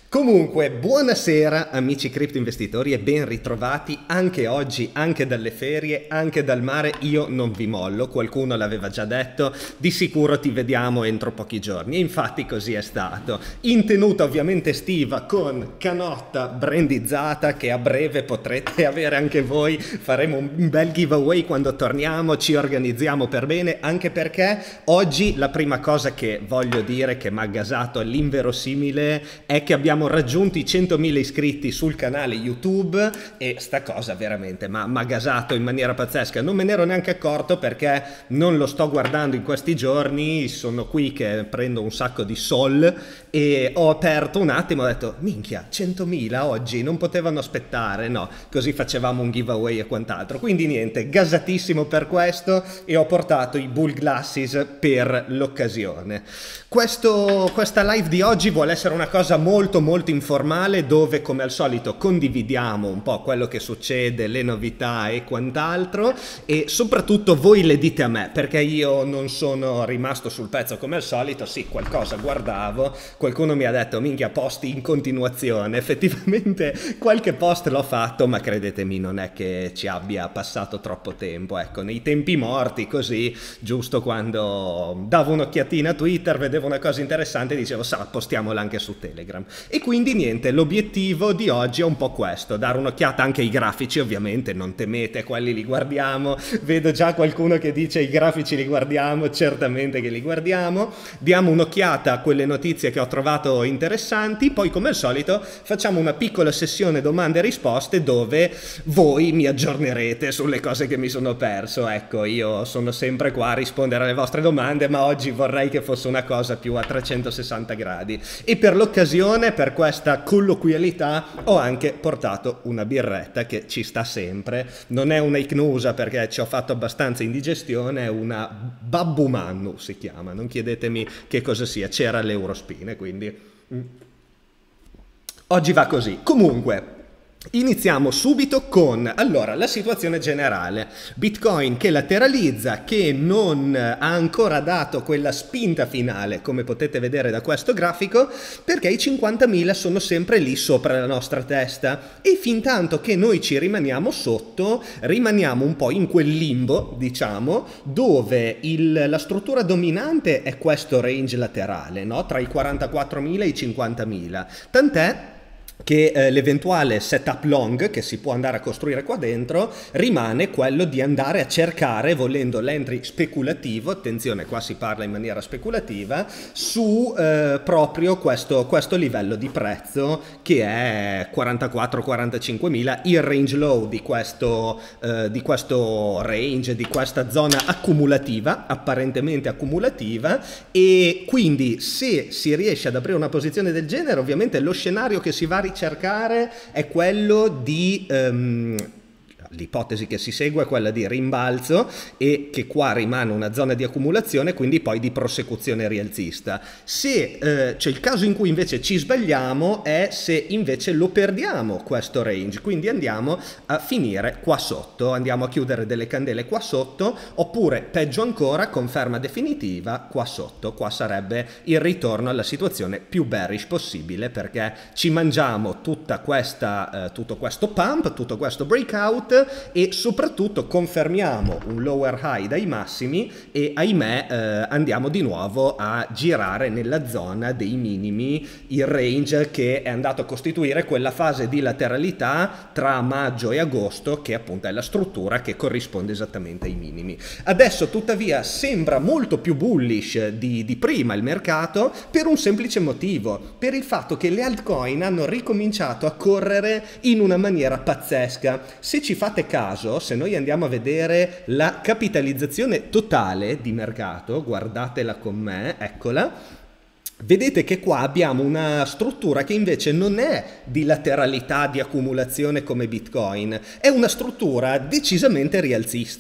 Comunque, buonasera amici cripto investitori e ben ritrovati anche oggi, anche dalle ferie, anche dal mare. Io non vi mollo, qualcuno l'aveva già detto, di sicuro ti vediamo entro pochi giorni e infatti così è stato. In tenuta ovviamente estiva con canotta brandizzata che a breve potrete avere anche voi, faremo un bel giveaway quando torniamo, ci organizziamo per bene, anche perché oggi la prima cosa che voglio dire che mi ha gasato all'inverosimile è che abbiamo raggiunto i 100.000 iscritti sul canale YouTube e sta cosa veramente mi ha gasato in maniera pazzesca. Non me ne ero neanche accorto perché non lo sto guardando in questi giorni, sono qui che prendo un sacco di sol e ho aperto un attimo e ho detto minchia, 100.000 oggi, non potevano aspettare, no, così facevamo un giveaway e quant'altro. Quindi niente, gasatissimo per questo e ho portato i Bull Glasses per l'occasione. Questa live di oggi vuole essere una cosa molto informale, dove come al solito condividiamo un po' quello che succede, le novità e quant'altro, e soprattutto voi le dite a me, perché io non sono rimasto sul pezzo come al solito. Sì, qualcosa guardavo, qualcuno mi ha detto minchia posti in continuazione, effettivamente qualche post l'ho fatto, ma credetemi non è che ci abbia passato troppo tempo, ecco, nei tempi morti così, giusto quando davo un'occhiatina a Twitter, vedevo una cosa interessante e dicevo postiamola anche su Telegram. E quindi niente, l'obiettivo di oggi è un po' questo, dare un'occhiata anche ai grafici, ovviamente non temete, quelli li guardiamo, vedo già qualcuno che dice i grafici li guardiamo, certamente che li guardiamo, diamo un'occhiata a quelle notizie che ho trovato interessanti, poi come al solito facciamo una piccola sessione domande e risposte dove voi mi aggiornerete sulle cose che mi sono perso. Ecco, io sono sempre qua a rispondere alle vostre domande, ma oggi vorrei che fosse una cosa più a 360 gradi e per l'occasione, per questa colloquialità, ho anche portato una birretta che ci sta sempre, non è una icnusa perché ci ho fatto abbastanza indigestione, è una Babbumannu si chiama, non chiedetemi che cosa sia, c'era l'Eurospin, quindi oggi va così. Comunque iniziamo subito con, allora, la situazione generale. Bitcoin che lateralizza, che non ha ancora dato quella spinta finale, come potete vedere da questo grafico, perché i 50.000 sono sempre lì sopra la nostra testa e fin tanto che noi ci rimaniamo sotto, rimaniamo un po' in quel limbo, diciamo, dove la struttura dominante è questo range laterale, no? Tra i 44.000 e i 50.000, tant'è che l'eventuale setup long che si può andare a costruire qua dentro rimane quello di andare a cercare, volendo l'entry speculativo, attenzione qua si parla in maniera speculativa, su proprio questo livello di prezzo che è 44-45 mila, il range low di questo range, di questa zona accumulativa, apparentemente accumulativa, e quindi se si riesce ad aprire una posizione del genere, ovviamente lo scenario che si va a ricercare è quello di l'ipotesi che si segue è quella di rimbalzo e che qua rimane una zona di accumulazione, quindi poi di prosecuzione rialzista. Se c'è il caso in cui invece ci sbagliamo è se invece lo perdiamo questo range, quindi andiamo a finire qua sotto, andiamo a chiudere delle candele qua sotto, oppure peggio ancora conferma definitiva qua sotto. Qua sarebbe il ritorno alla situazione più bearish possibile, perché ci mangiamo tutto questo pump, tutto questo breakout e soprattutto confermiamo un lower high dai massimi e ahimè andiamo di nuovo a girare nella zona dei minimi, il range che è andato a costituire quella fase di lateralità tra maggio e agosto, che appunto è la struttura che corrisponde esattamente ai minimi. Adesso tuttavia sembra molto più bullish di prima il mercato, per un semplice motivo, per il fatto che le altcoin hanno ricominciato a correre in una maniera pazzesca. Se ci fate caso, se noi andiamo a vedere la capitalizzazione totale di mercato, guardatela con me, eccola, vedete che qua abbiamo una struttura che invece non è di lateralità, di accumulazione come Bitcoin, è una struttura decisamente rialzista.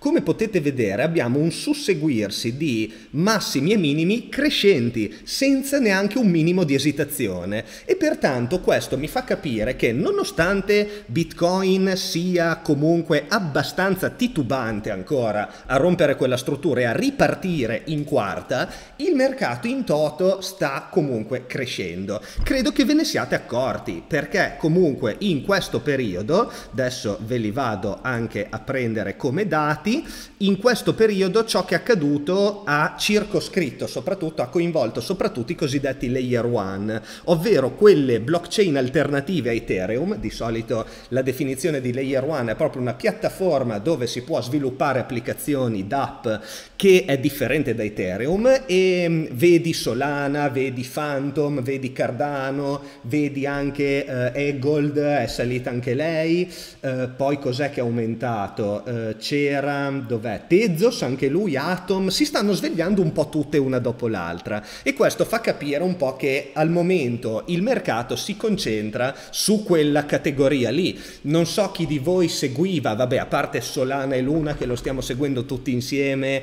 come potete vedere abbiamo un susseguirsi di massimi e minimi crescenti, senza neanche un minimo di esitazione, e pertanto questo mi fa capire che nonostante Bitcoin sia comunque abbastanza titubante ancora a rompere quella struttura e a ripartire in quarta, il mercato in toto sta comunque crescendo. Credo che ve ne siate accorti, perché comunque in questo periodo, adesso ve li vado anche a prendere come dati, in questo periodo ciò che è accaduto ha circoscritto, soprattutto ha coinvolto soprattutto i cosiddetti layer 1, ovvero quelle blockchain alternative a Ethereum. Di solito la definizione di layer 1 è proprio una piattaforma dove si può sviluppare applicazioni d'app che è differente da Ethereum, e vedi Solana, vedi Phantom, vedi Cardano, vedi anche Egold, è salita anche lei, poi cos'è che è aumentato? C'era, dov'è? Tezos, anche lui, Atom, si stanno svegliando un po' tutte una dopo l'altra, e questo fa capire un po' che al momento il mercato si concentra su quella categoria lì. Non so chi di voi seguiva, vabbè, a parte Solana e Luna che lo stiamo seguendo tutti insieme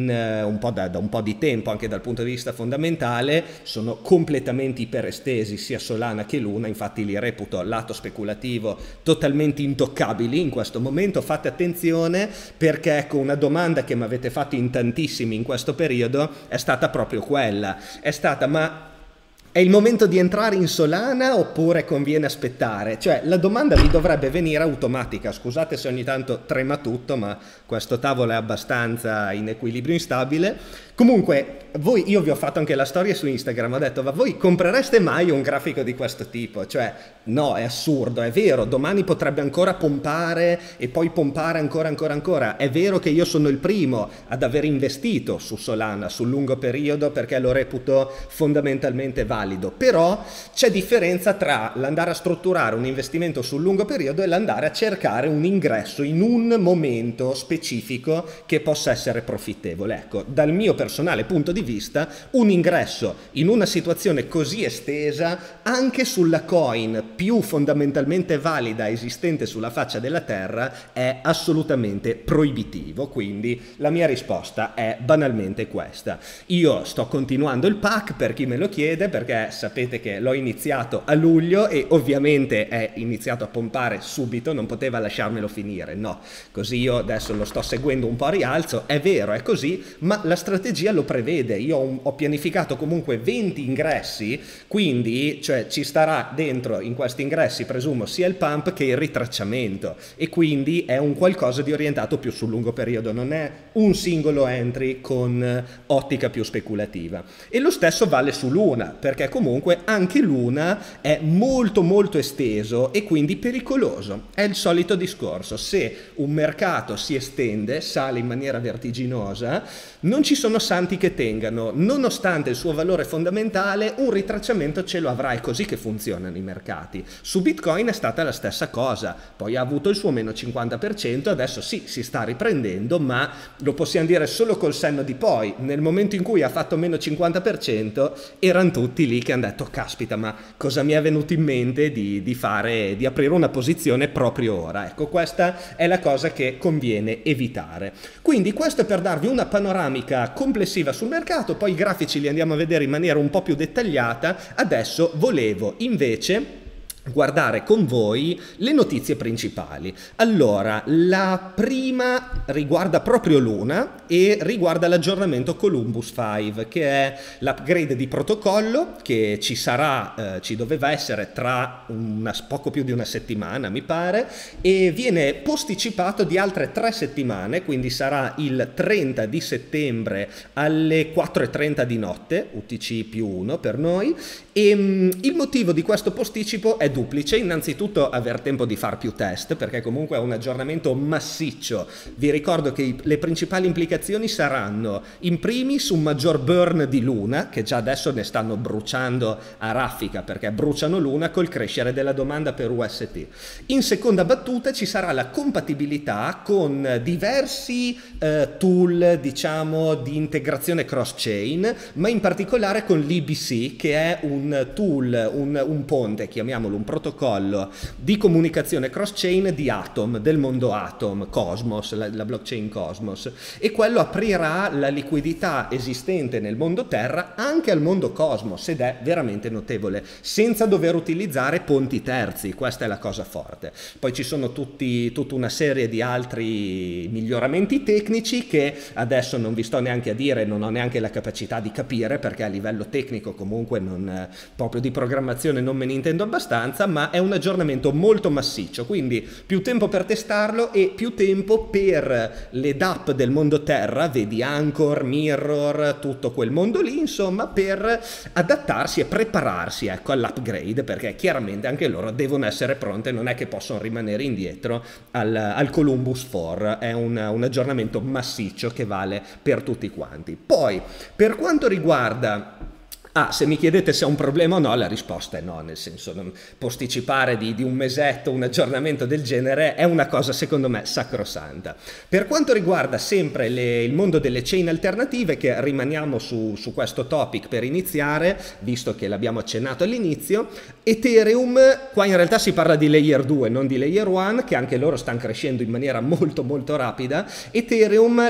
da un po' di tempo, anche dal punto di vista fondamentale, sono completamente iperestesi sia Solana che Luna, infatti li reputo lato speculativo totalmente intoccabili in questo momento. Fate attenzione, perché ecco, una domanda che mi avete fatto in tantissimi in questo periodo è stata proprio quella, è stata: ma è il momento di entrare in Solana oppure conviene aspettare? Cioè, la domanda vi dovrebbe venire automatica. Scusate se ogni tanto trema tutto, ma questo tavolo è abbastanza in equilibrio instabile. Comunque, io vi ho fatto anche la storia su Instagram, ho detto: ma voi comprereste mai un grafico di questo tipo? Cioè, no, è assurdo, è vero, domani potrebbe ancora pompare e poi pompare ancora. È vero che io sono il primo ad aver investito su Solana sul lungo periodo, perché lo reputo fondamentalmente valido, però c'è differenza tra l'andare a strutturare un investimento sul lungo periodo e l'andare a cercare un ingresso in un momento specifico che possa essere profittevole. Ecco, dal mio personale punto di vista, un ingresso in una situazione così estesa anche sulla coin più fondamentalmente valida esistente sulla faccia della terra è assolutamente proibitivo. Quindi la mia risposta è banalmente questa. Io sto continuando il pack, per chi me lo chiede, perché sapete che l'ho iniziato a luglio e ovviamente è iniziato a pompare subito, non poteva lasciarmelo finire, no, così io adesso lo sto seguendo un po' a rialzo. È vero, è così, ma la strategia lo prevede. Io ho pianificato comunque 20 ingressi, quindi cioè ci starà dentro in questi ingressi, presumo, sia il pump che il ritracciamento, e quindi è un qualcosa di orientato più sul lungo periodo, non è un singolo entry con ottica più speculativa. E lo stesso vale su Luna, perché comunque anche Luna è molto esteso e quindi pericoloso. È il solito discorso: se un mercato si estende, sale in maniera vertiginosa, non ci sono santi che tengano. Nonostante il suo valore fondamentale, un ritracciamento ce lo avrà, è così che funzionano i mercati. Su Bitcoin è stata la stessa cosa, poi ha avuto il suo meno 50%, adesso sì, si sta riprendendo, ma lo possiamo dire solo col senno di poi. Nel momento in cui ha fatto meno 50% erano tutti lì che hanno detto: caspita, ma cosa mi è venuto in mente di aprire una posizione proprio ora? Ecco, questa è la cosa che conviene evitare. Quindi questo è per darvi una panoramica complessiva sul mercato, poi i grafici li andiamo a vedere in maniera un po' più dettagliata. Adesso volevo invece guardare con voi le notizie principali. Allora, la prima riguarda proprio Luna e riguarda l'aggiornamento Columbus 5, che è l'upgrade di protocollo che ci doveva essere tra poco più di una settimana, mi pare, e viene posticipato di altre 3 settimane, quindi sarà il 30 di settembre alle 4:30 di notte, UTC più 1 per noi, e il motivo di questo posticipo è duplice. Innanzitutto aver tempo di fare più test, perché comunque è un aggiornamento massiccio. Vi ricordo che le principali implicazioni saranno in primis un maggior burn di Luna, che già adesso ne stanno bruciando a raffica, perché bruciano Luna col crescere della domanda per UST. In seconda battuta ci sarà la compatibilità con diversi tool, diciamo, di integrazione cross-chain, ma in particolare con l'EBC, che è un tool, un ponte, chiamiamolo un protocollo di comunicazione cross-chain di Atom, del mondo Atom, Cosmos, la blockchain Cosmos, e quello aprirà la liquidità esistente nel mondo Terra anche al mondo Cosmos, ed è veramente notevole, senza dover utilizzare ponti terzi. Questa è la cosa forte. Poi ci sono tutta una serie di altri miglioramenti tecnici che adesso non vi sto neanche a dire, non ho neanche la capacità di capire, perché a livello tecnico comunque proprio di programmazione non me ne intendo abbastanza, ma è un aggiornamento molto massiccio, quindi più tempo per testarlo e più tempo per le DApp del mondo Terra, vedi Anchor, Mirror, tutto quel mondo lì, insomma, per adattarsi e prepararsi, ecco, all'upgrade, perché chiaramente anche loro devono essere pronte, non è che possono rimanere indietro al Columbus 4, è un aggiornamento massiccio che vale per tutti quanti. Poi, per quanto riguarda... se mi chiedete se è un problema o no, la risposta è no, nel senso, posticipare di un mesetto un aggiornamento del genere è una cosa secondo me sacrosanta. Per quanto riguarda sempre il mondo delle chain alternative, che rimaniamo su questo topic per iniziare, visto che l'abbiamo accennato all'inizio, Ethereum, qua in realtà si parla di layer 2, non di layer 1, che anche loro stanno crescendo in maniera molto molto rapida. Ethereum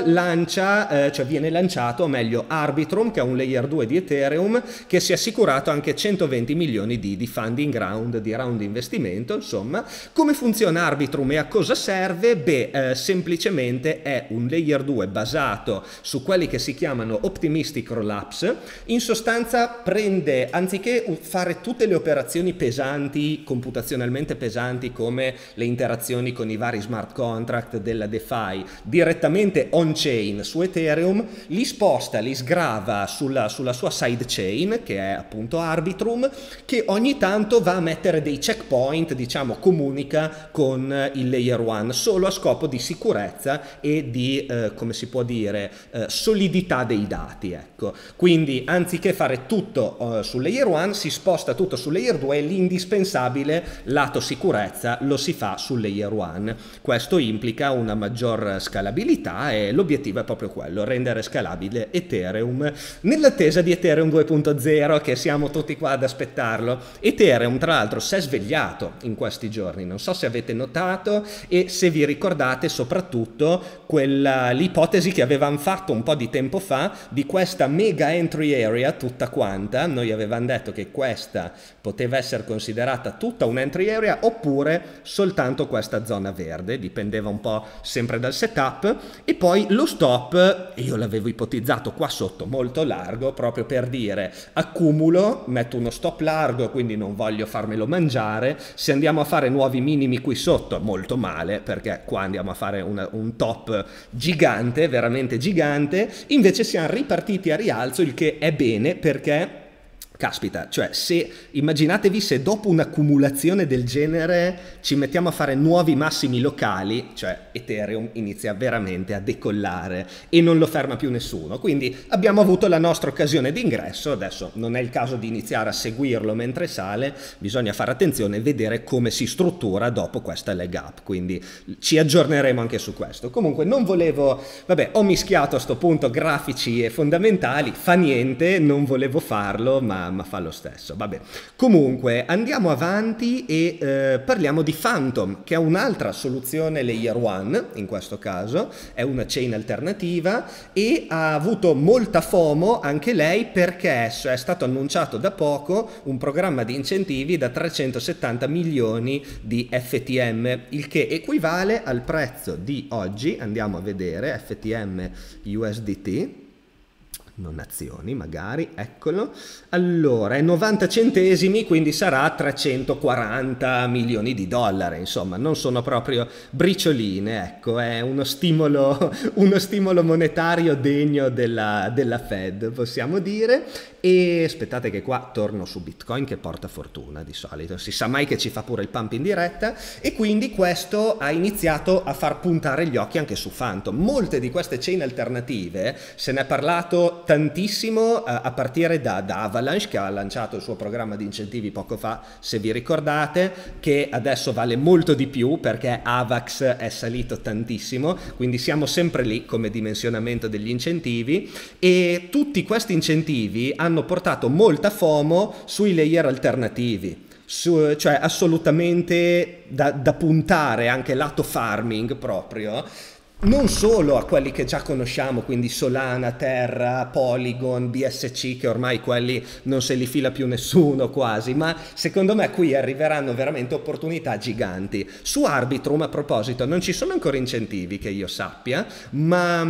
viene lanciato, o meglio Arbitrum, che è un layer 2 di Ethereum, che si è assicurato anche 120 milioni di funding round, di round di investimento. Insomma, come funziona Arbitrum e a cosa serve? Semplicemente è un layer 2 basato su quelli che si chiamano optimistic rollups. In sostanza prende, anziché fare tutte le operazioni pesanti, computazionalmente pesanti, come le interazioni con i vari smart contract della DeFi direttamente on-chain su Ethereum, li sposta, li sgrava sulla sua sidechain, che è appunto Arbitrum, che ogni tanto va a mettere dei checkpoint, diciamo, comunica con il layer 1 solo a scopo di sicurezza e di, come si può dire, solidità dei dati, ecco. Quindi anziché fare tutto sul layer 1 si sposta tutto sul layer 2 e l'indispensabile lato sicurezza lo si fa sul layer 1. Questo implica una maggior scalabilità e l'obiettivo è proprio quello, rendere scalabile Ethereum nell'attesa di Ethereum 2.0, che siamo tutti qua ad aspettarlo. Ethereum tra l'altro si è svegliato in questi giorni, non so se avete notato e se vi ricordate soprattutto l'ipotesi che avevamo fatto un po' di tempo fa di questa mega entry area tutta quanta. Noi avevamo detto che questa poteva essere considerata tutta un entry area oppure soltanto questa zona verde, dipendeva un po' sempre dal setup, e poi lo stop io l'avevo ipotizzato qua sotto molto largo, proprio per dire accumulo, metto uno stop largo, quindi non voglio farmelo mangiare. Se andiamo a fare nuovi minimi qui sotto, molto male, perché qua andiamo a fare un top gigante, veramente gigante. Invece siamo ripartiti a rialzo, il che è bene, perché caspita, cioè immaginatevi se dopo un'accumulazione del genere ci mettiamo a fare nuovi massimi locali, cioè Ethereum inizia veramente a decollare e non lo ferma più nessuno. Quindi abbiamo avuto la nostra occasione di ingresso, adesso non è il caso di iniziare a seguirlo mentre sale, bisogna fare attenzione e vedere come si struttura dopo questa leg up, quindi ci aggiorneremo anche su questo. Comunque non volevo, ho mischiato a sto punto grafici e fondamentali, fa niente, non volevo farlo, ma fa lo stesso. Vabbè, comunque andiamo avanti e parliamo di Phantom, che è un'altra soluzione layer 1, in questo caso è una chain alternativa e ha avuto molta FOMO anche lei, perché è stato annunciato da poco un programma di incentivi da 370 milioni di FTM, il che equivale al prezzo di oggi, andiamo a vedere, FTM USDT, non azioni magari, eccolo, allora è 90 centesimi, quindi sarà 340 milioni di dollari, insomma non sono proprio bricioline, ecco, è uno stimolo monetario degno della Fed, possiamo dire. E aspettate che qua torno su Bitcoin, che porta fortuna di solito, si sa mai che ci fa pure il pump in diretta, e quindi questo ha iniziato a far puntare gli occhi anche su Phantom. Molte di queste chain alternative se ne è parlato tantissimo, a partire da Avalanche, che ha lanciato il suo programma di incentivi poco fa, se vi ricordate, che adesso vale molto di più perché Avax è salito tantissimo, quindi siamo sempre lì come dimensionamento degli incentivi, e tutti questi incentivi hanno portato molta FOMO sui layer alternativi. cioè assolutamente da puntare anche lato farming proprio, non solo a quelli che già conosciamo, quindi Solana, Terra, Polygon, BSC, che ormai quelli non se li fila più nessuno quasi, ma secondo me qui arriveranno veramente opportunità giganti. Su Arbitrum, a proposito, non ci sono ancora incentivi che io sappia, ma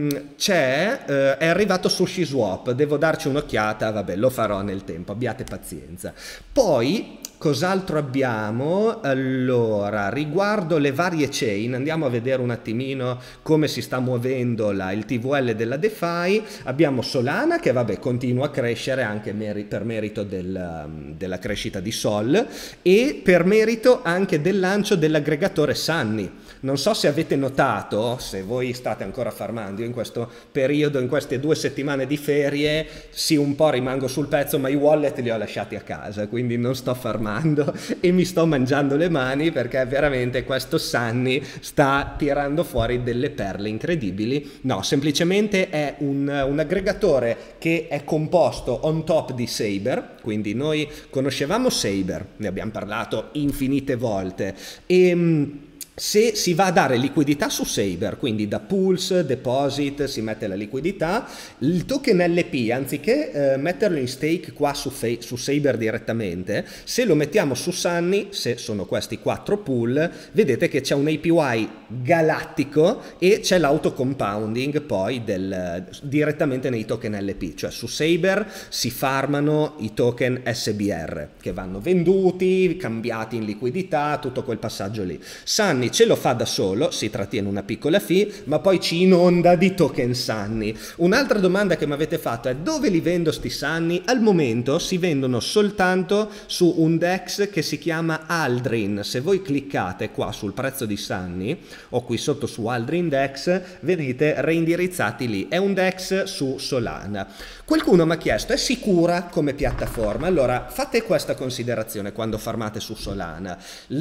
è arrivato SushiSwap, devo darci un'occhiata, vabbè, lo farò nel tempo, abbiate pazienza. Poi cos'altro abbiamo? Allora, riguardo le varie chain, andiamo a vedere un attimino come si sta muovendo il TVL della DeFi. Abbiamo Solana che vabbè continua a crescere anche per merito della crescita di Sol e per merito anche del lancio dell'aggregatore Sunny. Non so se avete notato, se voi state ancora farmando in questo periodo, in queste 2 settimane di ferie, sì, un po' rimango sul pezzo, ma i wallet li ho lasciati a casa, quindi non sto farmando e mi sto mangiando le mani perché veramente questo Sunny sta tirando fuori delle perle incredibili. No, semplicemente è un aggregatore che è composto on top di Saber, quindi noi conoscevamo Saber, ne abbiamo parlato infinite volte e se si va a dare liquidità su Saber, quindi da Pulse, Deposit, si mette la liquidità, il token LP, anziché metterlo in stake qua su Saber direttamente, se lo mettiamo su Sunny, se sono questi 4 pool, vedete che c'è un APY galattico e c'è l'autocompounding poi direttamente nei token LP, cioè su Saber si farmano i token SBR che vanno venduti, cambiati in liquidità, tutto quel passaggio lì. Sunny ce lo fa da solo, si trattiene una piccola fee, ma poi ci inonda di token Sunny. Un'altra domanda che mi avete fatto è: dove li vendo sti Sunny? Al momento si vendono soltanto su un DEX che si chiama Aldrin. Se voi cliccate qua sul prezzo di Sunny o qui sotto su Aldrin DEX, vedete reindirizzati lì. È un DEX su Solana. Qualcuno mi ha chiesto: è sicura come piattaforma? Allora fate questa considerazione quando farmate su Solana.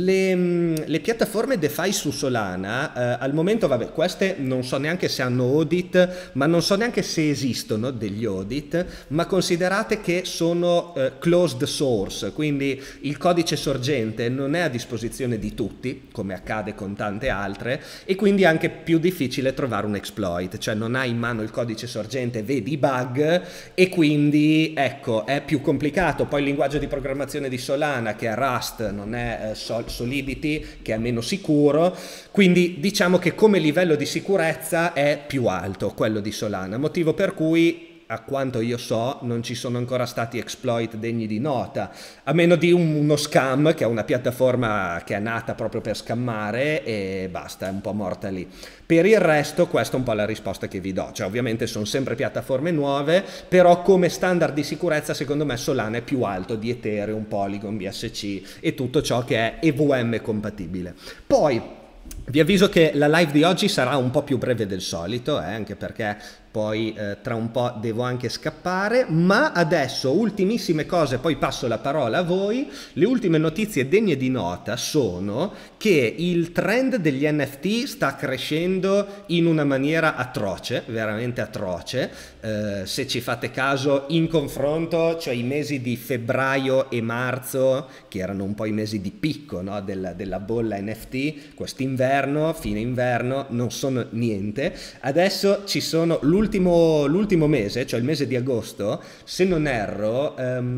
Le piattaforme DeFi su Solana al momento, vabbè, queste non so neanche se hanno audit, ma non so neanche se esistono degli audit, ma considerate che sono closed source, quindi il codice sorgente non è a disposizione di tutti, come accade con tante altre, e quindi è anche più difficile trovare un exploit, cioè non hai in mano il codice sorgente, vedi i bug e quindi ecco è più complicato. Poi il linguaggio di programmazione di Solana, che è Rust, non è Solidity, che è meno sicuro, quindi diciamo che come livello di sicurezza è più alto quello di Solana, motivo per cui a quanto io so non ci sono ancora stati exploit degni di nota, a meno di uno scam, che è una piattaforma che è nata proprio per scammare e basta, è un po' morta lì. Per il resto questa è un po' la risposta che vi do, cioè ovviamente sono sempre piattaforme nuove, però come standard di sicurezza secondo me Solana è più alto di Ethereum, Polygon, BSC e tutto ciò che è EVM compatibile. Poi vi avviso che la live di oggi sarà un po' più breve del solito, anche perché poi tra un po' devo anche scappare, ma adesso ultimissime cose, poi passo la parola a voi. Le ultime notizie degne di nota sono che il trend degli NFT sta crescendo in una maniera atroce, veramente atroce, se ci fate caso in confronto, cioè i mesi di febbraio e marzo, che erano un po' i mesi di picco, no? della bolla NFT, quest'inverno, fine inverno, non sono niente. Adesso ci sono l'ultimo mese, cioè il mese di agosto, se non erro,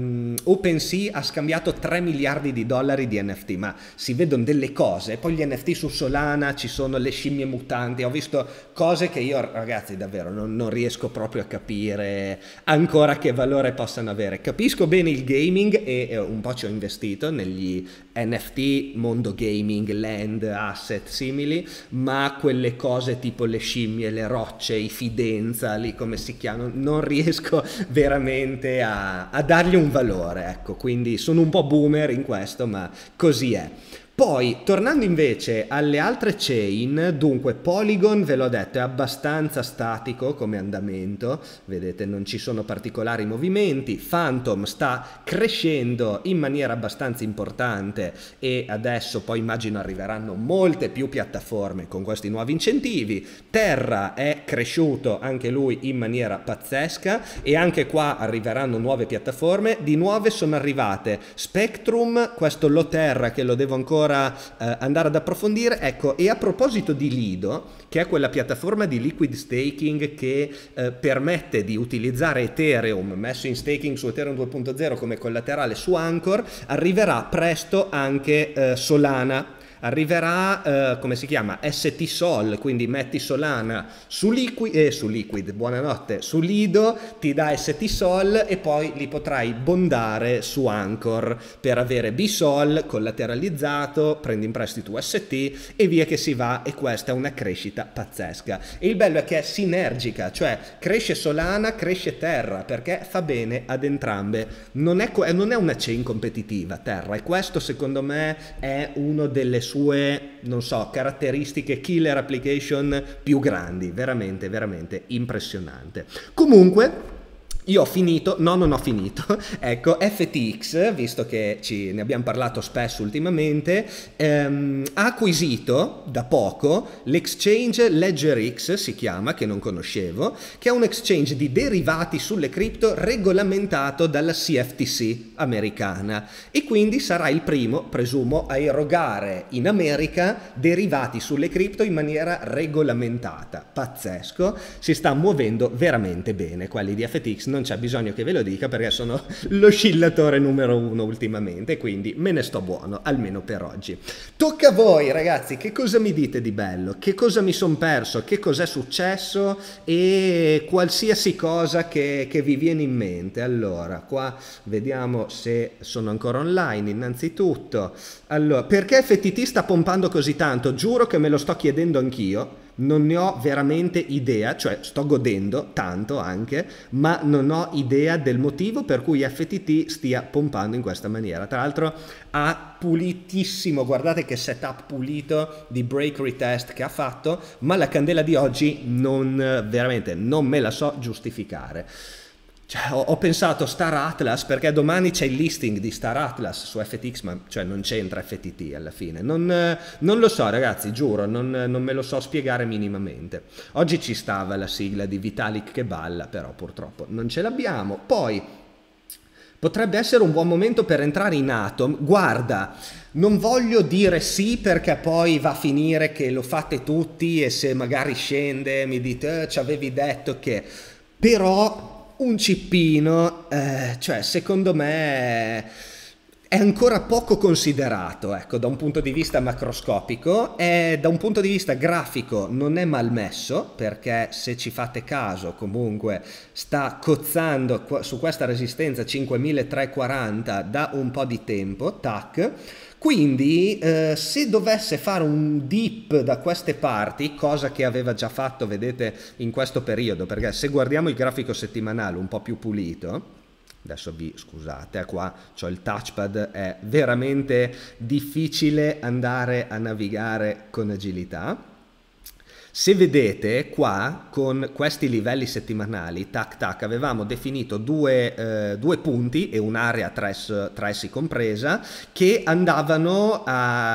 OpenSea ha scambiato 3 miliardi di dollari di NFT, ma si vedono delle cose, poi gli NFT su Solana, ci sono le scimmie mutanti, ho visto cose che io ragazzi davvero non riesco proprio a capire ancora che valore possano avere. Capisco bene il gaming e un po' ci ho investito negli NFT, mondo gaming, land, asset simili, ma quelle cose tipo le scimmie, le rocce, i fidenza, lì come si chiamano, non riesco veramente a dargli un valore, ecco, quindi sono un po' boomer in questo, ma così è. Poi, tornando invece alle altre chain, dunque Polygon, ve l'ho detto, è abbastanza statico come andamento, vedete non ci sono particolari movimenti. Phantom sta crescendo in maniera abbastanza importante e adesso poi immagino arriveranno molte più piattaforme con questi nuovi incentivi. Terra è cresciuto anche lui in maniera pazzesca e anche qua arriveranno nuove piattaforme. Di nuove sono arrivate Spectrum, questo Loterra che lo devo ancora andare ad approfondire. Ecco, e a proposito di Lido, che è quella piattaforma di liquid staking che permette di utilizzare Ethereum messo in staking su Ethereum 2.0 come collaterale su Anchor, arriverà presto anche Solana. Arriverà, come si chiama? ST Sol, quindi metti Solana su Liquid, buonanotte, su Lido, ti dà ST Sol e poi li potrai bondare su Anchor per avere B-Sol collateralizzato, prendi in prestito UST e via che si va, e questa è una crescita pazzesca. E il bello è che è sinergica, cioè cresce Solana, cresce Terra, perché fa bene ad entrambe. Non è una chain competitiva Terra, e questo secondo me è uno delle sue, non so, caratteristiche killer application più grandi, veramente veramente impressionante. Comunque io ho finito, no non ho finito, ecco FTX, visto che ne abbiamo parlato spesso ultimamente, ha acquisito da poco l'exchange LedgerX, si chiama, che non conoscevo, che è un exchange di derivati sulle cripto regolamentato dalla CFTC americana, e quindi sarà il primo, presumo, a erogare in America derivati sulle cripto in maniera regolamentata. Pazzesco, si sta muovendo veramente bene quelli di FTX. Non c'è bisogno che ve lo dica perché sono l'oscillatore numero uno ultimamente, quindi me ne sto buono, almeno per oggi. Tocca a voi ragazzi, che cosa mi dite di bello? Che cosa mi sono perso? Che cos'è successo? E qualsiasi cosa che vi viene in mente. Allora, qua vediamo se sono ancora online innanzitutto. Allora, perché FTT sta pompando così tanto? Giuro che me lo sto chiedendo anch'io. Non ne ho veramente idea, cioè sto godendo tanto anche, ma non ho idea del motivo per cui FTT stia pompando in questa maniera. Tra l'altro ha pulitissimo, guardate che setup pulito di break retest che ha fatto, ma la candela di oggi veramente non me la so giustificare. Cioè, ho pensato Star Atlas perché domani c'è il listing di Star Atlas su FTX, ma cioè non c'entra FTT alla fine. Non lo so ragazzi, giuro, non me lo so spiegare minimamente. Oggi ci stava la sigla di Vitalik che balla, però purtroppo non ce l'abbiamo. Poi potrebbe essere un buon momento per entrare in Atom. Guarda, non voglio dire sì perché poi va a finire che lo fate tutti e se magari scende mi dite ci avevi detto che... Però... un cippino, cioè secondo me è ancora poco considerato, ecco, da un punto di vista macroscopico, e da un punto di vista grafico non è malmesso, perché se ci fate caso comunque sta cozzando su questa resistenza 5340 da un po' di tempo, tac. Quindi se dovesse fare un dip da queste parti, cosa che aveva già fatto, vedete, in questo periodo, perché se guardiamo il grafico settimanale un po' più pulito, adesso scusate, qua c'ho il touchpad, è veramente difficile andare a navigare con agilità. Se vedete qua con questi livelli settimanali, tac tac, avevamo definito due punti e un'area tra essi compresa che andavano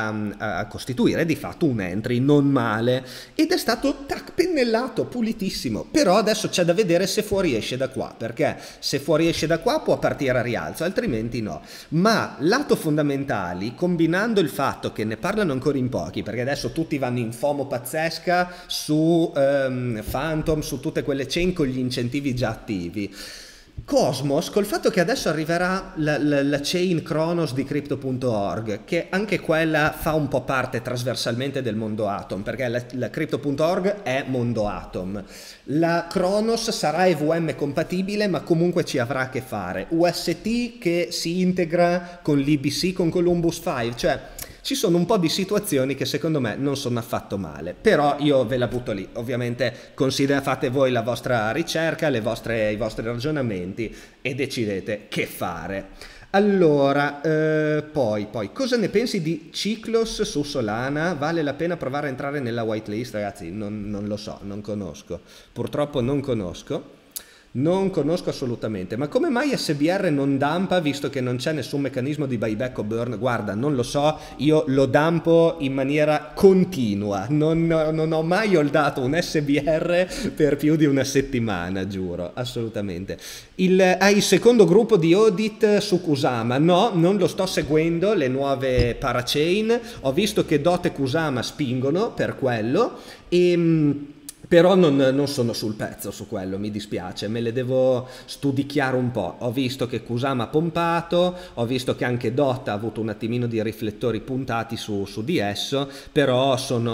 a costituire di fatto un entry non male, ed è stato tac pennellato, pulitissimo. Però adesso c'è da vedere se fuoriesce da qua, perché se fuoriesce da qua può partire a rialzo, altrimenti no. Ma lato fondamentali, combinando il fatto che ne parlano ancora in pochi, perché adesso tutti vanno in FOMO pazzesca su Phantom, su tutte quelle chain con gli incentivi già attivi. Cosmos, col fatto che adesso arriverà la chain Cronos di Crypto.org, che anche quella fa un po' parte trasversalmente del mondo Atom, perché la Crypto.org è mondo Atom. La Cronos sarà EVM compatibile, ma comunque ci avrà a che fare. UST che si integra con l'IBC, con Columbus 5, cioè... ci sono un po' di situazioni che secondo me non sono affatto male, però io ve la butto lì. Ovviamente fate voi la vostra ricerca, i vostri ragionamenti e decidete che fare. Allora, poi, cosa ne pensi di Ciclos su Solana? Vale la pena provare a entrare nella whitelist? Ragazzi, non lo so, non conosco. Purtroppo non conosco. Non conosco assolutamente, ma come mai SBR non dumpa visto che non c'è nessun meccanismo di buyback o burn? Guarda, non lo so, io lo dumpo in maniera continua, non ho mai holdato un SBR per più di una settimana, giuro, assolutamente. Hai il secondo gruppo di audit su Kusama? No, non lo sto seguendo, le nuove parachain, ho visto che Dot e Kusama spingono per quello e... Però non sono sul pezzo su quello, mi dispiace, me le devo studicchiare un po'. Ho visto che Kusama ha pompato, ho visto che anche Dota ha avuto un attimino di riflettori puntati su di esso, però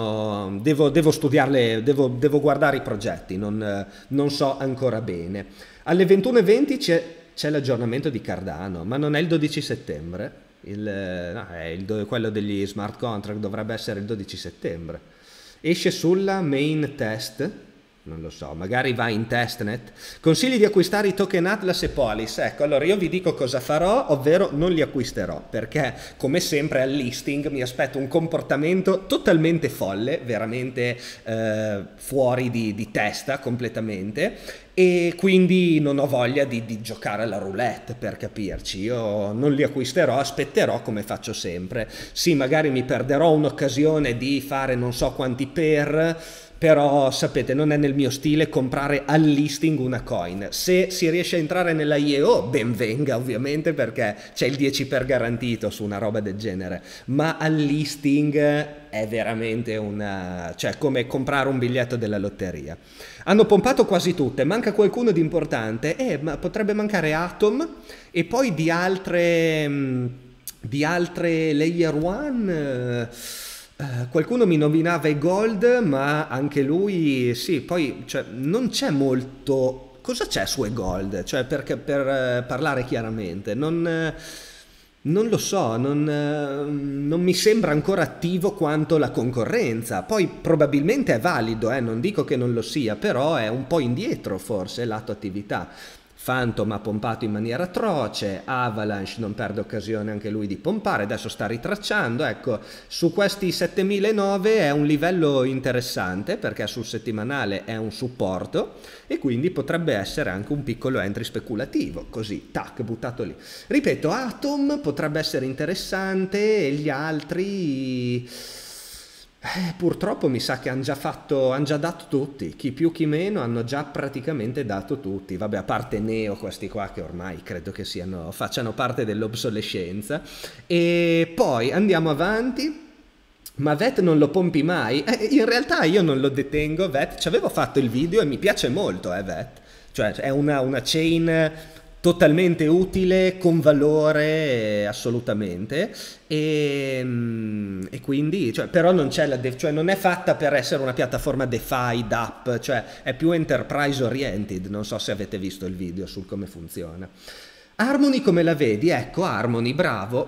devo studiarle, devo guardare i progetti, non so ancora bene. Alle 21:20 c'è l'aggiornamento di Cardano, ma non è il 12 settembre? No, quello degli smart contract dovrebbe essere il 12 settembre. Esce sulla main test, non lo so, magari va in testnet. Consigli di acquistare i token Atlas e Polis? Ecco, allora io vi dico cosa farò, ovvero non li acquisterò, perché come sempre al listing mi aspetto un comportamento totalmente folle, veramente fuori di testa completamente, e quindi non ho voglia di giocare alla roulette, per capirci. Io non li acquisterò, aspetterò come faccio sempre. Sì, magari mi perderò un'occasione di fare non so quanti però sapete, non è nel mio stile comprare al listing una coin. Se si riesce a entrare nella IEO, ben venga ovviamente, perché c'è il 10 per garantito su una roba del genere, ma al listing è veramente cioè come comprare un biglietto della lotteria. Hanno pompato quasi tutte, manca qualcuno di importante, ma potrebbe mancare Atom e poi di altre layer one. Qualcuno mi nominava i Gold, ma anche lui sì, poi cioè, non c'è molto. Cosa c'è su Gold? Cioè, per parlare chiaramente, non lo so, non mi sembra ancora attivo quanto la concorrenza. Poi probabilmente è valido, non dico che non lo sia, però è un po' indietro forse lato attività. Phantom ha pompato in maniera atroce, Avalanche non perde occasione anche lui di pompare, adesso sta ritracciando. Ecco, su questi 7009 è un livello interessante perché sul settimanale è un supporto e quindi potrebbe essere anche un piccolo entry speculativo, così, tac, buttato lì. Ripeto, Atom potrebbe essere interessante e gli altri... purtroppo mi sa che hanno già dato tutti, chi più chi meno hanno già praticamente dato tutti, vabbè, a parte Neo, questi qua che ormai credo che facciano parte dell'obsolescenza. E poi andiamo avanti. Ma Vet non lo pompi mai? In realtà io non lo detengo, Vet, ci avevo fatto il video e mi piace molto, Vet, cioè è una chain totalmente utile, con valore assolutamente, e quindi, cioè, però non c'è cioè non è fatta per essere una piattaforma DeFi, DApp, cioè è più enterprise oriented, non so se avete visto il video sul come funziona. Harmony come la vedi? Ecco, Harmony, bravo,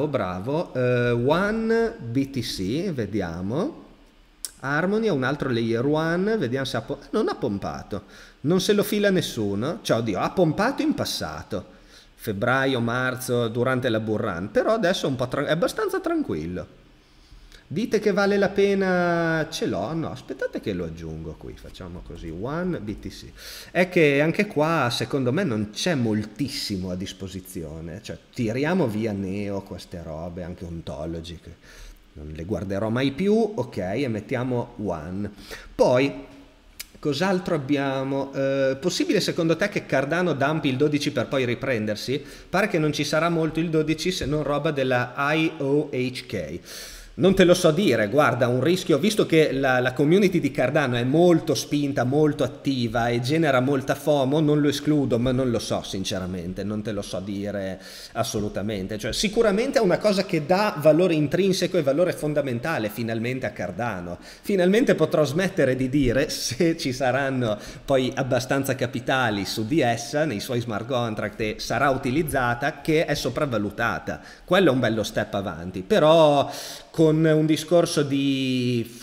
One BTC, vediamo. Harmony è un altro layer one, vediamo se non ha pompato, non se lo fila nessuno, cioè oddio, ha pompato in passato, febbraio, marzo, durante la bull run, però adesso è un po' è abbastanza tranquillo. Dite che vale la pena, ce l'ho, no, aspettate che lo aggiungo qui, facciamo così, One BTC. È che anche qua secondo me non c'è moltissimo a disposizione, cioè tiriamo via Neo, queste robe, anche Ontology, che non le guarderò mai più, ok, e mettiamo One. Poi, cos'altro abbiamo? Possibile secondo te che Cardano dumpi il 12 per poi riprendersi? Pare che non ci sarà molto il 12 se non roba della IOHK. Non te lo so dire, guarda, un rischio, visto che la community di Cardano è molto spinta, molto attiva e genera molta FOMO, non lo escludo, ma non lo so sinceramente, non te lo so dire assolutamente. Cioè, sicuramente è una cosa che dà valore intrinseco e valore fondamentale finalmente a Cardano. Finalmente potrò smettere di dire, se ci saranno poi abbastanza capitali su di essa, nei suoi smart contract, e sarà utilizzata, che è sopravvalutata. Quello è un bello step avanti, però con un discorso di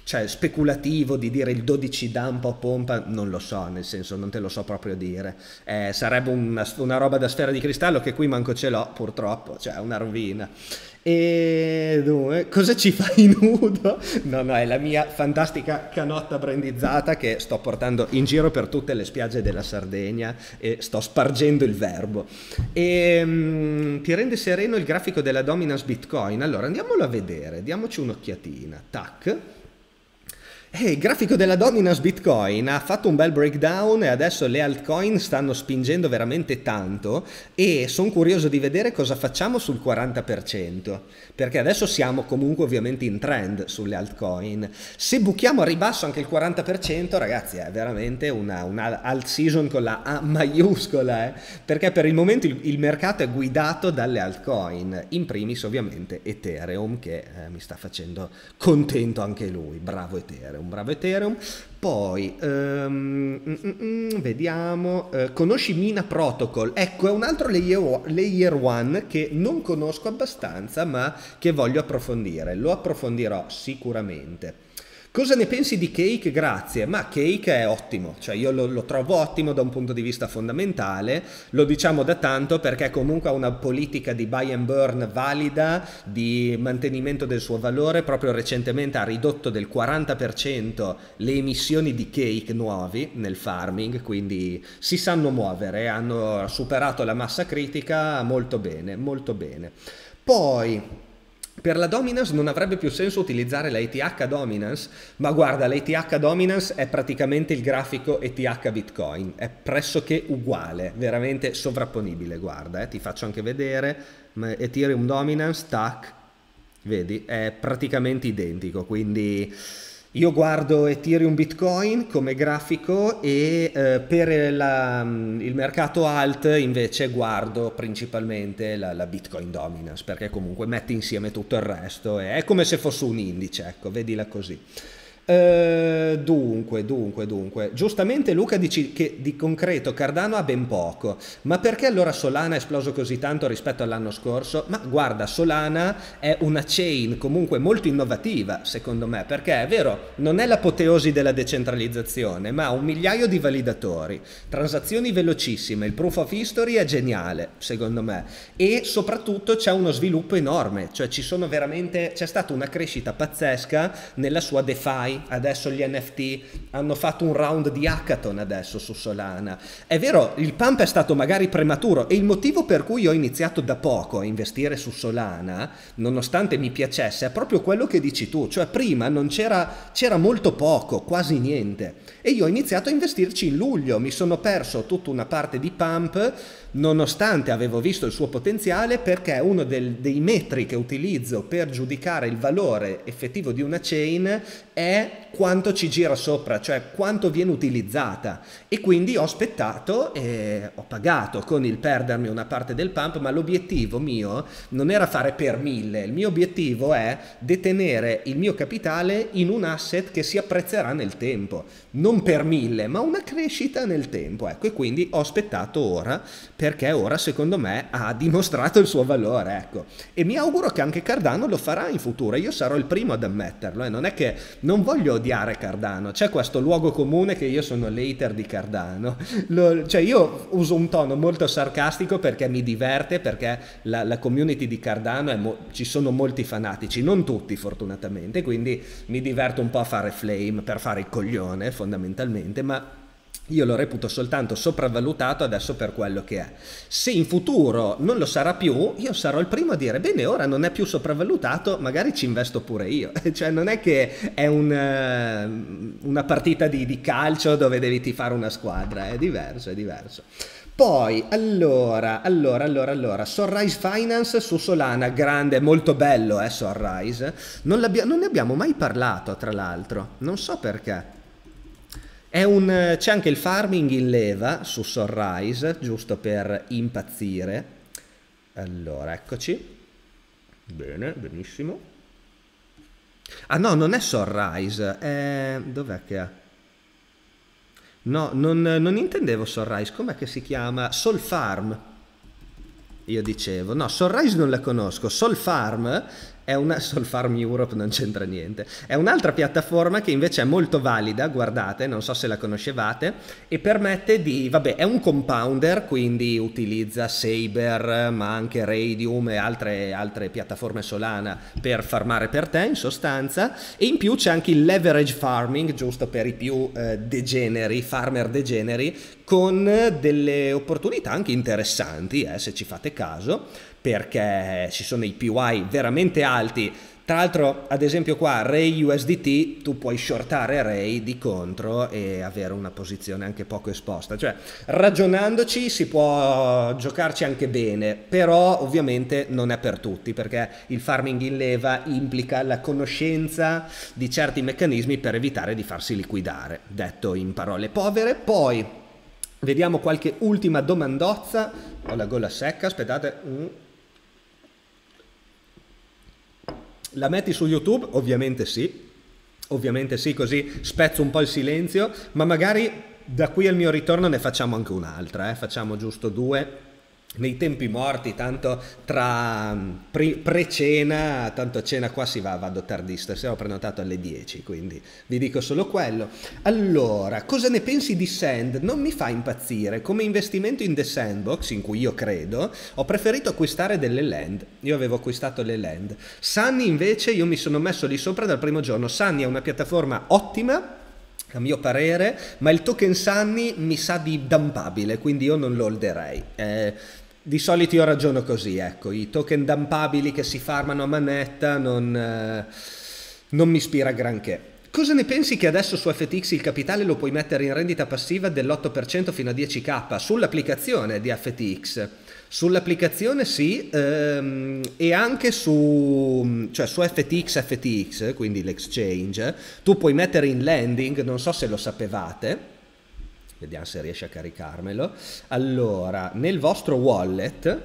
cioè speculativo di dire il 12 dampa o pompa, non lo so, nel senso non te lo so proprio dire. Sarebbe una roba da sfera di cristallo che qui manco ce l'ho, purtroppo, cioè una rovina. E dunque, cosa ci fai nudo? No, no, è la mia fantastica canotta brandizzata che sto portando in giro per tutte le spiagge della Sardegna e sto spargendo il verbo. Ti rende sereno il grafico della dominance Bitcoin? Allora andiamolo a vedere, diamoci un'occhiatina. Tac. Il grafico della dominance Bitcoin ha fatto un bel breakdown e adesso le altcoin stanno spingendo veramente tanto e sono curioso di vedere cosa facciamo sul 40%, perché adesso siamo comunque ovviamente in trend sulle altcoin. Se buchiamo a ribasso anche il 40%, ragazzi, è veramente una alt season con la A maiuscola, perché per il momento il mercato è guidato dalle altcoin, in primis ovviamente Ethereum, che mi sta facendo contento anche lui, bravo Ethereum. Bravo Ethereum. Poi vediamo, conosci Mina Protocol? Ecco, è un altro layer one che non conosco abbastanza ma che voglio approfondire, lo approfondirò sicuramente. Cosa ne pensi di Cake? Grazie, ma Cake è ottimo, cioè io lo trovo ottimo da un punto di vista fondamentale, lo diciamo da tanto perché comunque ha una politica di buy and burn valida, di mantenimento del suo valore, proprio recentemente ha ridotto del 40% le emissioni di Cake nuovi nel farming, quindi si sanno muovere, hanno superato la massa critica molto bene, molto bene. Poi per la dominance non avrebbe più senso utilizzare la ETH dominance, ma guarda, la ETH dominance è praticamente il grafico ETH Bitcoin, è pressoché uguale, veramente sovrapponibile, guarda, ti faccio anche vedere, Ethereum dominance, tac, vedi, è praticamente identico, quindi io guardo Ethereum Bitcoin come grafico e per il mercato alt invece guardo principalmente la Bitcoin Dominance, perché comunque mette insieme tutto il resto e è come se fosse un indice, ecco, vedila così. Dunque, giustamente Luca dici che di concreto Cardano ha ben poco, ma perché allora Solana è esploso così tanto rispetto all'anno scorso? Ma guarda, Solana è una chain comunque molto innovativa secondo me, perché è vero, non è l'apoteosi della decentralizzazione, ma ha 1 migliaio di validatori, transazioni velocissime, il proof of history è geniale secondo me e soprattutto c'è uno sviluppo enorme, cioè c'è stata una crescita pazzesca nella sua DeFi. Adesso gli NFT hanno fatto un round di hackathon adesso su Solana. È vero, il pump è stato magari prematuro e il motivo per cui ho iniziato da poco a investire su Solana, nonostante mi piacesse, è proprio quello che dici tu, cioè prima non c'era molto poco, quasi niente. E io ho iniziato a investirci in luglio, mi sono perso tutta una parte di pump, nonostante avevo visto il suo potenziale, perché uno dei metri che utilizzo per giudicare il valore effettivo di una chain è quanto ci gira sopra, cioè quanto viene utilizzata, e quindi ho aspettato e ho pagato con il perdermi una parte del pump, ma l'obiettivo mio non era fare per 1000, il mio obiettivo è detenere il mio capitale in un asset che si apprezzerà nel tempo, non per 1000 ma una crescita nel tempo, ecco, e quindi ho aspettato ora perché ora secondo me ha dimostrato il suo valore, ecco, e mi auguro che anche Cardano lo farà in futuro. Io sarò il primo ad ammetterlo, non è che non voglio odiare Cardano, c'è questo luogo comune che io sono l'hater di Cardano, cioè io uso un tono molto sarcastico perché mi diverte, perché la community di Cardano ci sono molti fanatici, non tutti fortunatamente, quindi mi diverto un po' a fare flame per fare il coglione fondamentalmente, ma io lo reputo soltanto sopravvalutato adesso per quello che è. Se in futuro non lo sarà più, io sarò il primo a dire bene, ora non è più sopravvalutato, magari ci investo pure io. Cioè non è che è una partita di calcio dove devi tifare una squadra, è diverso, è diverso. Poi, allora, Sunrise Finance su Solana, grande, molto bello, Sunrise. Non ne abbiamo mai parlato, tra l'altro, non so perché. C'è anche il farming in leva su Sunrise, giusto per impazzire. Allora, eccoci. Bene, benissimo. Ah no, non è Sunrise, dov'è che è? No, non intendevo Sunrise, com'è che si chiama? Sol Farm. Io dicevo, no, Sunrise non la conosco, Sol Farm Sol Farm Europe non c'entra niente. È un'altra piattaforma che invece è molto valida, guardate, non so se la conoscevate, e permette di, vabbè, è un compounder, quindi utilizza Saber, ma anche Radium e altre piattaforme Solana per farmare per te, in sostanza, e in più c'è anche il leverage farming, giusto per i più degeneri, farmer degeneri, con delle opportunità anche interessanti, se ci fate caso, perché ci sono i PY veramente alti. Tra l'altro, ad esempio qua, Ray USDT, tu puoi shortare Ray di contro e avere una posizione anche poco esposta. Cioè, ragionandoci si può giocarci anche bene, però ovviamente non è per tutti, perché il farming in leva implica la conoscenza di certi meccanismi per evitare di farsi liquidare, detto in parole povere. Poi vediamo qualche ultima domandozza. Ho la gola secca, aspettate. La metti su YouTube? Ovviamente sì, così spezzo un po' il silenzio, ma magari da qui al mio ritorno ne facciamo anche un'altra, facciamo giusto 2 nei tempi morti, tanto tra pre-cena, tanto a cena qua vado tardista, se ho prenotato alle 10, quindi vi dico solo quello. Allora, cosa ne pensi di Sand? Non mi fa impazzire, come investimento in The Sandbox, in cui io credo, ho preferito acquistare delle land, io avevo acquistato le land. Sunny invece io mi sono messo lì sopra dal primo giorno. Sunny è una piattaforma ottima, a mio parere, ma il token Sunny mi sa di dumpabile, quindi io non lo holderei. Di solito io ragiono così, ecco, i token dumpabili che si farmano a manetta non mi ispira granché. Cosa ne pensi che adesso su FTX il capitale lo puoi mettere in rendita passiva dell'8% fino a 10k sull'applicazione di FTX? Sull'applicazione sì, e anche su FTX, quindi l'exchange, tu puoi mettere in lending, non so se lo sapevate. Vediamo se riesce a caricarmelo. Allora, nel vostro wallet,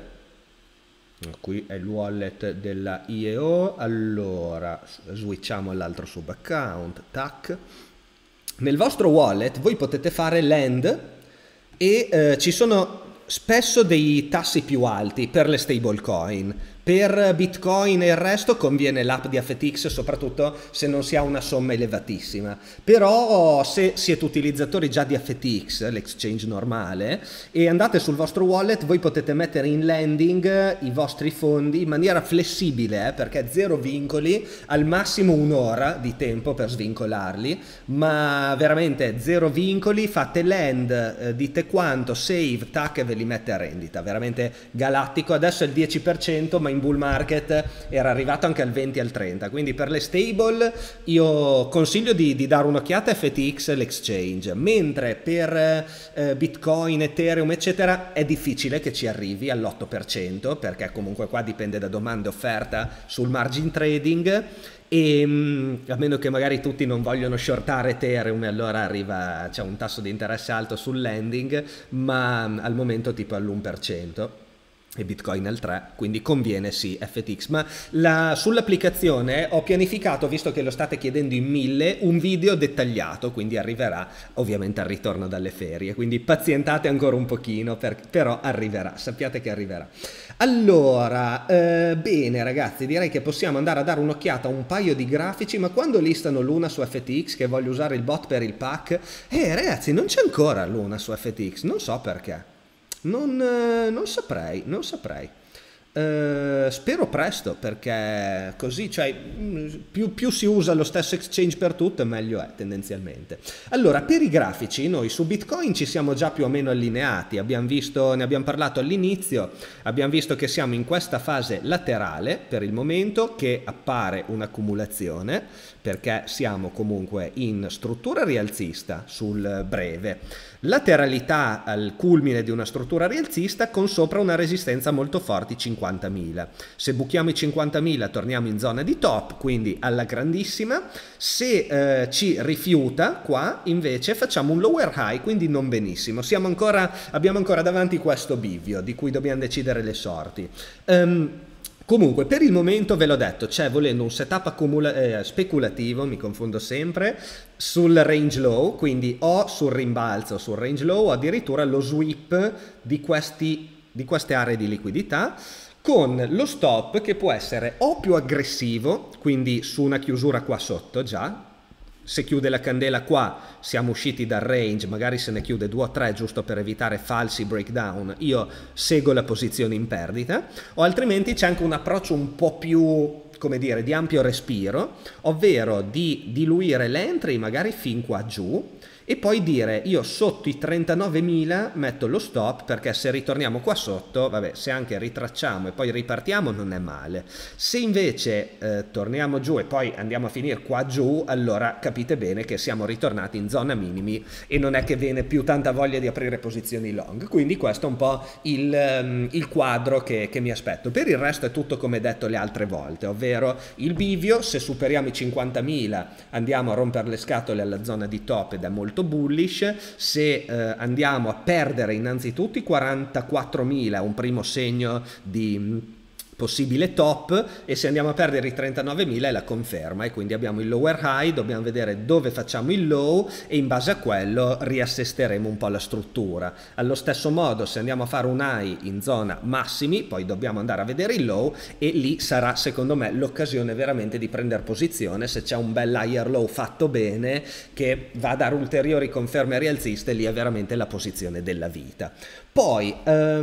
qui è il wallet della IEO, allora switchiamo all'altro sub account, tac. Nel vostro wallet voi potete fare lend e ci sono spesso dei tassi più alti per le stablecoin. Per Bitcoin e il resto conviene l'app di FTX, soprattutto se non si ha una somma elevatissima. Però se siete utilizzatori già di FTX, l'exchange normale, e andate sul vostro wallet, voi potete mettere in lending i vostri fondi in maniera flessibile, perché 0 vincoli, al massimo un'ora di tempo per svincolarli, ma veramente 0 vincoli, fate lend, dite quanto, save, tac, e ve li mette a rendita. Veramente galattico. Adesso è il 10%, ma in bull market era arrivato anche al 20 al 30, quindi per le stable io consiglio di dare un'occhiata a FTX, l'exchange, mentre per Bitcoin, Ethereum eccetera è difficile che ci arrivi all'8%, perché comunque qua dipende da domanda e offerta sul margin trading, e a meno che magari tutti non vogliono shortare Ethereum e allora c'è un tasso di interesse alto sul lending, ma al momento tipo all'1% e Bitcoin al 3%, quindi conviene sì FTX. Ma sull'applicazione ho pianificato, visto che lo state chiedendo in 1000, un video dettagliato, quindi arriverà ovviamente al ritorno dalle ferie, quindi pazientate ancora un pochino, però arriverà, sappiate che arriverà. Allora, bene ragazzi, direi che possiamo andare a dare un'occhiata a un paio di grafici, ma quando listano Luna su FTX, che voglio usare il bot per il pack, ragazzi non c'è ancora Luna su FTX, non so perché. Non saprei. Spero presto, perché così, cioè, più si usa lo stesso exchange per tutto, meglio è tendenzialmente. Allora, per i grafici noi su Bitcoin ci siamo già più o meno allineati, ne abbiamo parlato all'inizio, abbiamo visto che siamo in questa fase laterale per il momento, che appare un'accumulazione, perché siamo comunque in struttura rialzista sul breve. Lateralità al culmine di una struttura rialzista con sopra una resistenza molto forte, 50.000. Se buchiamo i 50.000 torniamo in zona di top, quindi alla grandissima. Se ci rifiuta qua invece facciamo un lower high, quindi non benissimo. Abbiamo ancora davanti questo bivio di cui dobbiamo decidere le sorti. Comunque per il momento ve l'ho detto, c'è volendo un setup speculativo, mi confondo sempre, sul range low, quindi o sul rimbalzo sul range low o addirittura lo sweep di queste aree di liquidità. con lo stop che può essere o più aggressivo, quindi su una chiusura qua sotto già, se chiude la candela qua siamo usciti dal range, magari se ne chiude 2 o 3 giusto per evitare falsi breakdown, io seguo la posizione in perdita, o altrimenti c'è anche un approccio un po' più, come dire, di ampio respiro, ovvero di diluire l'entry magari fin qua giù e poi dire io sotto i 39.000 metto lo stop, perché se ritorniamo qua sotto, vabbè, se anche ritracciamo e poi ripartiamo non è male. Se invece torniamo giù e poi andiamo a finire qua giù, allora capite bene che siamo ritornati in zona minimi e non è che viene più tanta voglia di aprire posizioni long. Quindi questo è un po' il quadro che mi aspetto. Per il resto è tutto come detto le altre volte, ovvero il bivio, se superiamo i 50.000 andiamo a rompere le scatole alla zona di top ed è molto bullish. Se andiamo a perdere innanzitutto i 44.000, un primo segno di possibile top, e se andiamo a perdere i 39.000 è la conferma, e quindi abbiamo il lower high, dobbiamo vedere dove facciamo il low e in base a quello riassesteremo un po' la struttura. Allo stesso modo se andiamo a fare un high in zona massimi poi dobbiamo andare a vedere il low e lì sarà secondo me l'occasione veramente di prendere posizione. Se c'è un bel higher low fatto bene che va a dare ulteriori conferme rialziste, lì è veramente la posizione della vita. Poi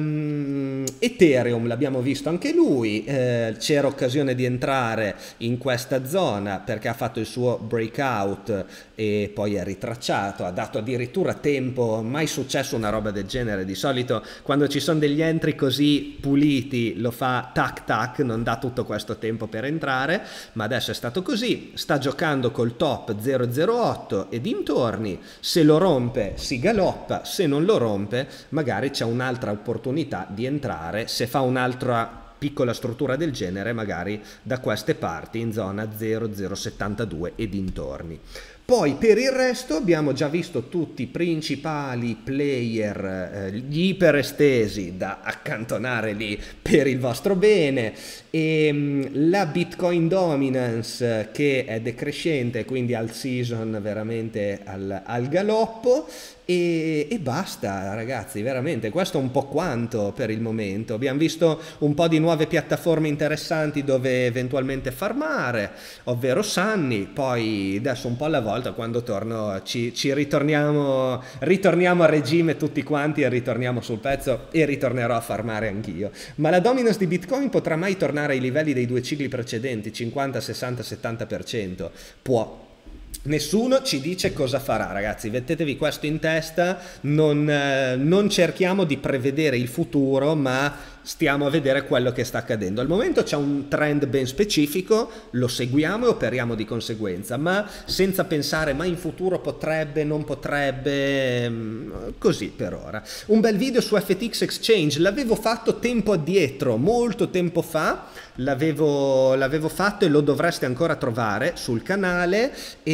Ethereum l'abbiamo visto anche lui, c'era occasione di entrare in questa zona perché ha fatto il suo breakout e poi è ritracciato, ha dato addirittura tempo, mai successo una roba del genere, di solito quando ci sono degli entry così puliti lo fa tac tac, non dà tutto questo tempo per entrare, ma adesso è stato così, sta giocando col top 008 e dintorni, se lo rompe si galoppa, se non lo rompe magari c'è un'altra opportunità di entrare, se fa un'altra piccola struttura del genere magari da queste parti in zona 0072 e dintorni. Poi per il resto abbiamo già visto tutti i principali player, gli iperestesi da accantonare lì per il vostro bene, e la Bitcoin dominance che è decrescente, quindi al season veramente al galoppo, e basta ragazzi, veramente questo è un po' quanto per il momento. Abbiamo visto un po' di nuove piattaforme interessanti dove eventualmente farmare, ovvero Sunny, poi adesso un po' alla volta, quando torno ci ritorniamo a regime tutti quanti e ritorniamo sul pezzo e ritornerò a farmare anch'io. Ma la dominance di Bitcoin potrà mai tornare ai livelli dei 2 cicli precedenti, 50, 60, 70%? Può. Nessuno ci dice cosa farà, ragazzi, mettetevi questo in testa, non cerchiamo di prevedere il futuro, ma stiamo a vedere quello che sta accadendo. Al momento c'è un trend ben specifico, lo seguiamo e operiamo di conseguenza, ma senza pensare ma in futuro potrebbe, non potrebbe, così per ora. Un bel video su FTX Exchange, l'avevo fatto tempo addietro, molto tempo fa, l'avevo fatto e lo dovreste ancora trovare sul canale,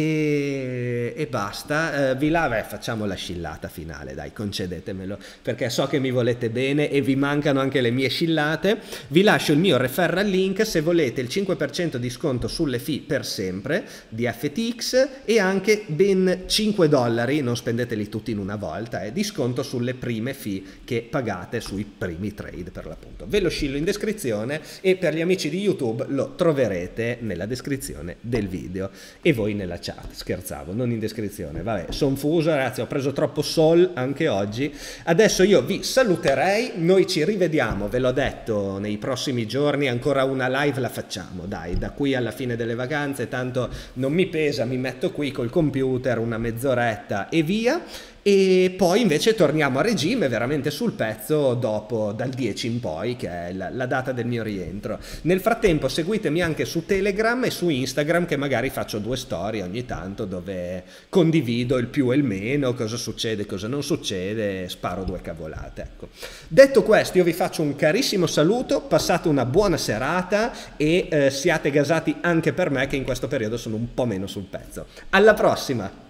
e basta. Facciamo la scillata finale, dai, concedetemelo, perché so che mi volete bene e vi mancano anche le mie scillate. Vi lascio il mio referral link se volete il 5% di sconto sulle fee per sempre di FTX e anche ben $5, non spendeteli tutti in una volta, di sconto sulle prime fee che pagate sui primi trade per l'appunto. Ve lo scillo in descrizione e per gli amici di YouTube lo troverete nella descrizione del video e voi nella chat. Scherzavo, non in descrizione, vabbè, son fuso ragazzi, ho preso troppo sol anche oggi. Adesso io vi saluterei, noi ci rivediamo, ve l'ho detto, nei prossimi giorni ancora una live la facciamo, dai, da qui alla fine delle vacanze, tanto non mi pesa, mi metto qui col computer una mezz'oretta e via. E poi invece torniamo a regime veramente sul pezzo dopo, dal 10 in poi, che è la data del mio rientro. Nel frattempo seguitemi anche su Telegram e su Instagram, che magari faccio 2 storie ogni tanto dove condivido il più e il meno, cosa succede, cosa non succede, sparo 2 cavolate, ecco. Detto questo, io vi faccio un carissimo saluto, passate una buona serata e siate gasati anche per me che in questo periodo sono un po' meno sul pezzo. Alla prossima!